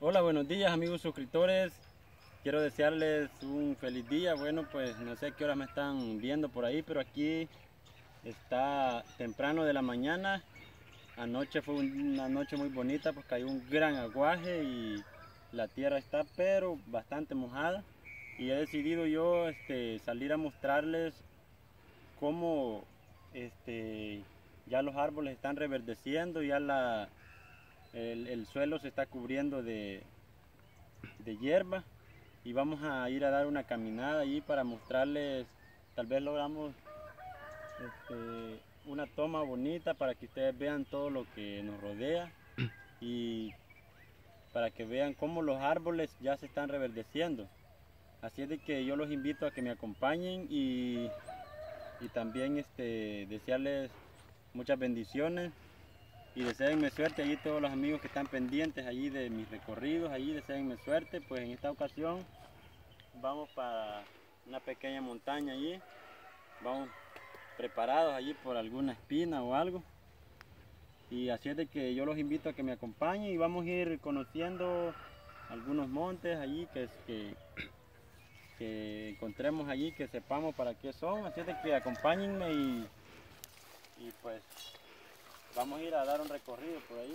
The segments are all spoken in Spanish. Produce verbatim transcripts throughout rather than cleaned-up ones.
Hola, buenos días amigos suscriptores. Quiero desearles un feliz día. Bueno, pues no sé qué horas me están viendo por ahí, pero aquí está temprano de la mañana. Anoche fue una noche muy bonita, pues cayó un gran aguaje y la tierra está pero bastante mojada. Y he decidido yo este, salir a mostrarles cómo este, ya los árboles están reverdeciendo, ya la, el, el suelo se está cubriendo de, de hierba. Y vamos a ir a dar una caminada allí para mostrarles, tal vez logramos este, una toma bonita para que ustedes vean todo lo que nos rodea y para que vean cómo los árboles ya se están reverdeciendo. Así es de que yo los invito a que me acompañen y, y también este, desearles muchas bendiciones y deseenme suerte allí todos los amigos que están pendientes allí de mis recorridos, allí deseenme suerte. Pues en esta ocasión vamos para una pequeña montaña allí, vamos preparados allí por alguna espina o algo, y así es de que yo los invito a que me acompañen y vamos a ir conociendo algunos montes allí que, que, que encontremos allí, que sepamos para qué son. Así es de que acompáñenme y, y pues vamos a ir a dar un recorrido por ahí.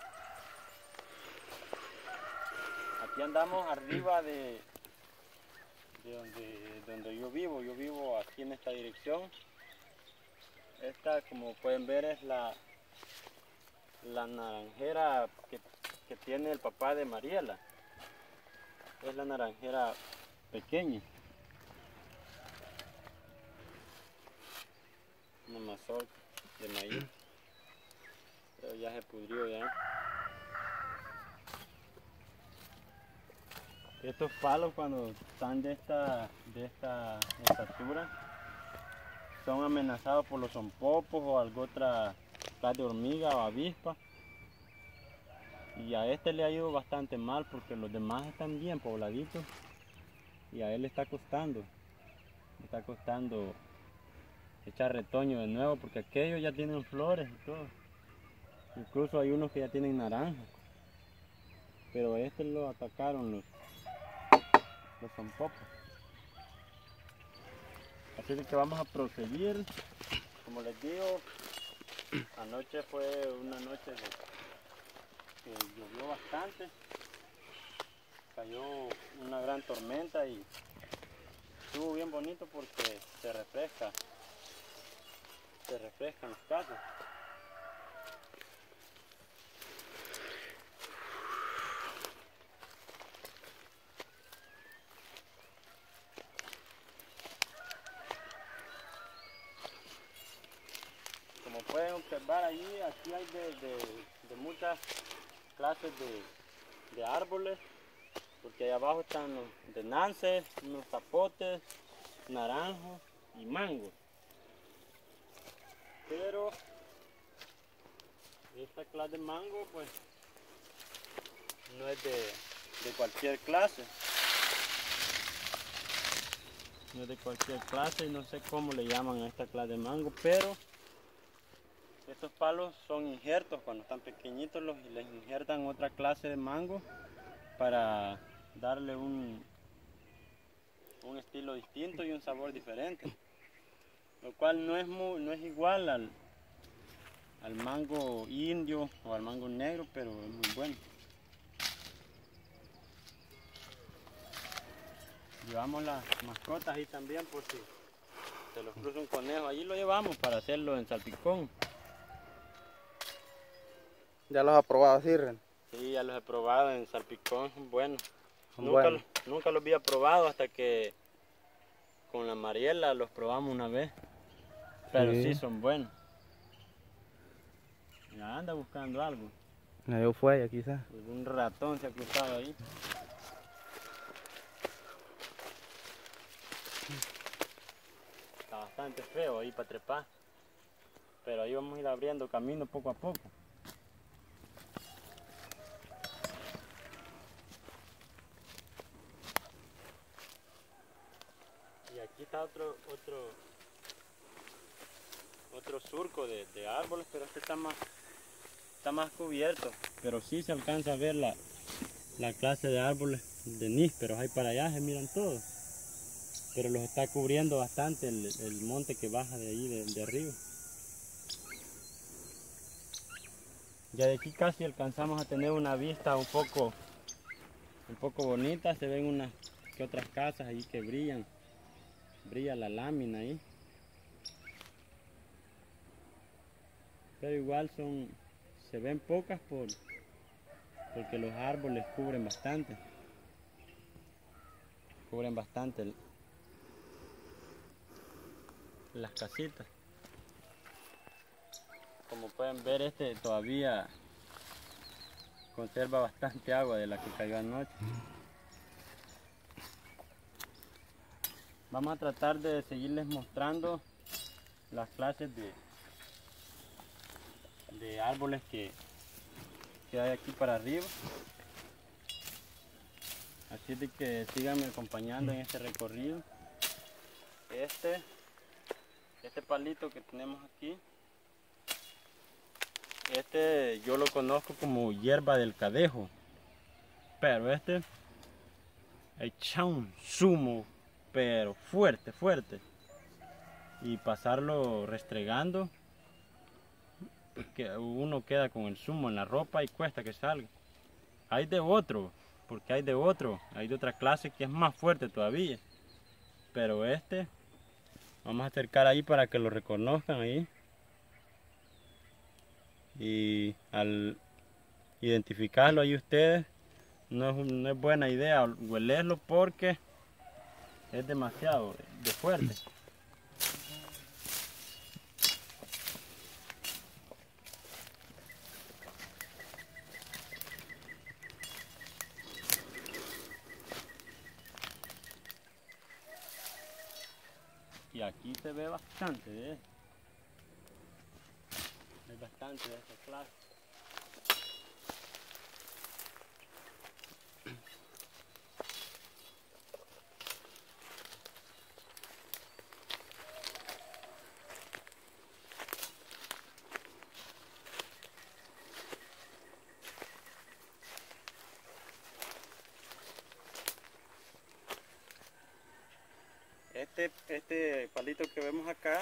Aquí andamos arriba de de donde, donde yo vivo, yo vivo aquí en esta dirección. Esta, como pueden ver, es la, la naranjera que, que tiene el papá de Mariela. Es la naranjera pequeña. Una mazorca de maíz, pero ya se pudrió ya. Estos palos cuando están de esta, de esta estatura son amenazados por los zompopos o alguna otra clase de hormiga o avispa. Y a este le ha ido bastante mal porque los demás están bien pobladitos y a él le está costando, le está costando echar retoño de nuevo porque aquellos ya tienen flores y todo. Incluso hay unos que ya tienen naranja, pero a este lo atacaron los, los zompopos. Así de que vamos a proseguir. Como les digo, anoche fue una noche de, que llovió bastante, cayó una gran tormenta y estuvo bien bonito porque se refresca, se refrescan las casas. Como pueden observar allí, aquí hay de, de, de muchas clases de, de árboles, porque ahí abajo están los de nance, unos zapotes, naranjos y mangos. Pero esta clase de mango pues no es de, de cualquier clase. No es de cualquier clase y no sé cómo le llaman a esta clase de mango, pero estos palos son injertos. Cuando están pequeñitos los, les injertan otra clase de mango para darle un, un estilo distinto y un sabor diferente, lo cual no es, muy, no es igual al, al mango indio o al mango negro, pero es muy bueno. Llevamos las mascotas ahí también por si se los cruza un conejo, allí lo llevamos para hacerlo en salpicón. ¿Ya los ha probado así, Ren? Sí, ya los he probado en salpicón, bueno. Nunca, Bueno. nunca los había probado hasta que con la Mariela los probamos una vez. Pero sí, Sí, son buenos. Ya anda buscando algo. me dio fuella quizás. Un ratón se ha cruzado ahí. Está bastante feo ahí para trepar. Pero ahí vamos a ir abriendo camino poco a poco. Y aquí está otro otro otro surco de, de árboles, pero este está más está más cubierto, pero sí se alcanza a ver la, la clase de árboles de nísperos hay para allá, se miran todos. Pero los está cubriendo bastante el, el monte que baja de ahí, de, de arriba. Ya de aquí casi alcanzamos a tener una vista un poco, un poco bonita. Se ven unas que otras casas ahí que brillan. Brilla la lámina ahí. Pero igual son, se ven pocas por, porque los árboles cubren bastante. Cubren bastante el, las casitas. Como pueden ver, este todavía conserva bastante agua de la que cayó anoche. Vamos a tratar de seguirles mostrando las clases de, de árboles que, que hay aquí para arriba. Así de que síganme acompañando en este recorrido. Este, este palito que tenemos aquí, este yo lo conozco como hierba del cadejo, pero este echa un zumo, pero fuerte, fuerte, y pasarlo restregando, porque uno queda con el zumo en la ropa y cuesta que salga. Hay de otro, porque hay de otro, hay de otra clase que es más fuerte todavía, pero este, vamos a acercar ahí para que lo reconozcan ahí. Y al identificarlo ahí ustedes, no es, no es buena idea huelerlo porque es demasiado de fuerte. Y aquí se ve bastante de esto. Hay bastante de esta clase. Este, este palito que vemos acá,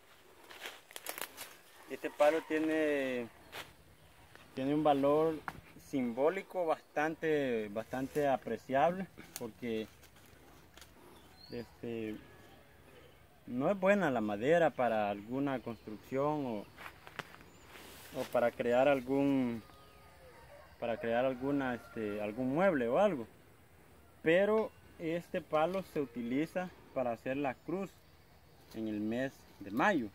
este palo tiene, tiene un valor simbólico bastante, bastante apreciable, porque este, no es buena la madera para alguna construcción o, o para crear algún, para crear alguna, este, algún mueble o algo, pero este palo se utiliza para hacer la cruz en el mes de mayo.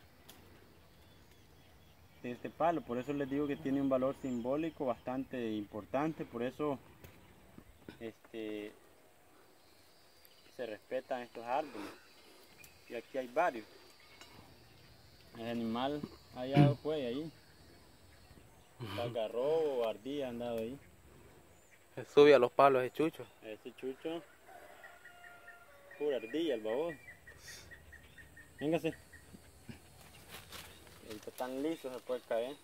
Este palo, por eso les digo que tiene un valor simbólico bastante importante, por eso este, se respetan estos árboles. Y aquí hay varios. El animal allá fue ahí, se agarró o ardilla andado ahí. Se sube a los palos de chucho. Ese chucho, pura ardilla el baboso. Véngase. Ahorita están lisos, se puede caer.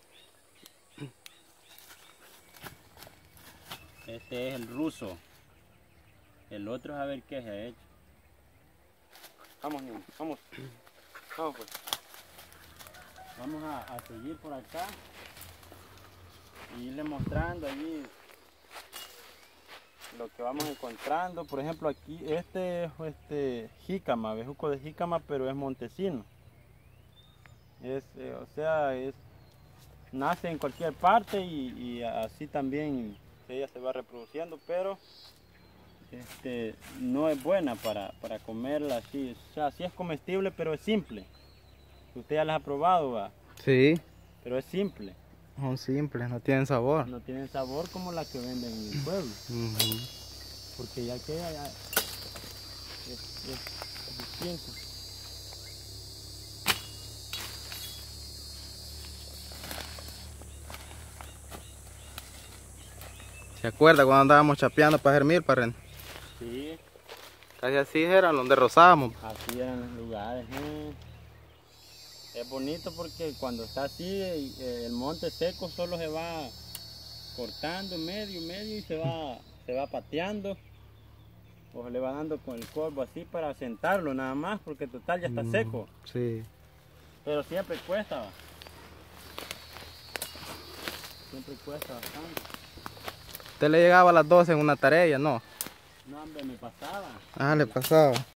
Este es el ruso. El otro es a ver qué se ha hecho. Vamos, niños, vamos. Vamos pues. Vamos a, a seguir por acá y irle mostrando allí lo que vamos encontrando. Por ejemplo, aquí este es este jícama, bejuco de jícama, pero es montesino. Es, eh, o sea, es, nace en cualquier parte y, y así también ella se va reproduciendo, pero este, no es buena para, para comerla así. O sea, sí es comestible, pero es simple. Usted ya las ha probado, ¿va? Sí. Pero es simple. Son simples, no tienen sabor. No tienen sabor como la que venden en el pueblo. Uh-huh. Porque ya queda ya es, es distinto. ¿Se acuerda cuando andábamos chapeando para hacer milpa? Sí. Casi así eran donde rozábamos. Así eran los lugares. ¿eh? Es bonito porque cuando está así, el monte seco solo se va cortando medio, medio y se va, se va pateando. Pues le va dando con el corvo así para sentarlo nada más, porque total ya está Mm, seco. Sí. Pero siempre cuesta, va. Siempre cuesta bastante. Usted le llegaba a las doce en una tarea, ¿no? No, hombre, me pasaba. Ah, le pasaba.